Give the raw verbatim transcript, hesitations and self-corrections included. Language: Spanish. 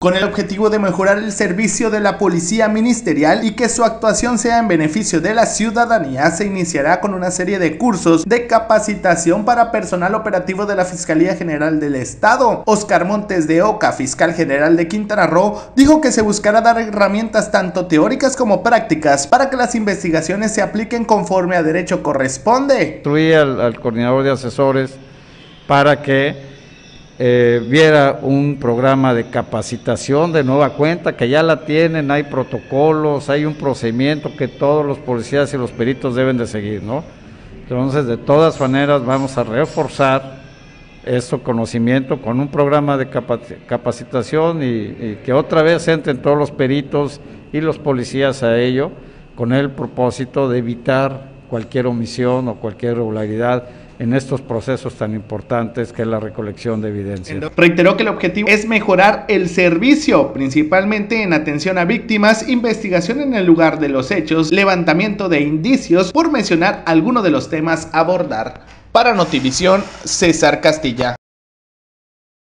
Con el objetivo de mejorar el servicio de la policía ministerial y que su actuación sea en beneficio de la ciudadanía, se iniciará con una serie de cursos de capacitación para personal operativo de la Fiscalía General del Estado. Oscar Montes de Oca, fiscal general de Quintana Roo, dijo que se buscará dar herramientas tanto teóricas como prácticas para que las investigaciones se apliquen conforme a derecho corresponde. Instruí al, al coordinador de asesores para que Eh, viera un programa de capacitación de nueva cuenta, que ya la tienen, hay protocolos, hay un procedimiento que todos los policías y los peritos deben de seguir, ¿no? Entonces, de todas maneras, vamos a reforzar ese conocimiento con un programa de capacitación y, y que otra vez entren todos los peritos y los policías a ello, con el propósito de evitar cualquier omisión o cualquier irregularidad en estos procesos tan importantes que es la recolección de evidencia. Reiteró que el objetivo es mejorar el servicio, principalmente en atención a víctimas, investigación en el lugar de los hechos, levantamiento de indicios, por mencionar algunos de los temas a abordar. Para Notivisión, César Castilla.